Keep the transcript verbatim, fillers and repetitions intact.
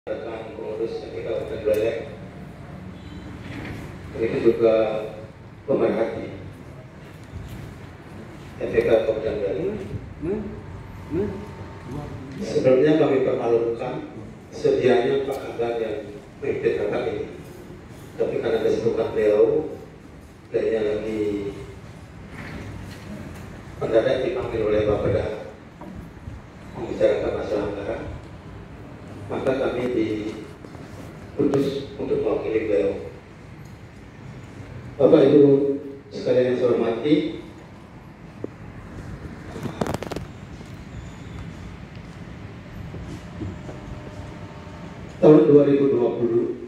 Rekan pengurus M P K Kabupaten Buleleng, begitu juga pemerhati M P K Kabupaten Buleleng. Sebelumnya kami permalukan sedianya Pak Agar yang memimpin rapat ini, tapi karena kesibukan beliau dan lagi mendadak dipanggil oleh Bapeda membicarakan masalah anggaran, maka kami diputus untuk mewakili beliau. Bapak Ibu sekalian yang saya hormati, tahun dua ribu dua puluh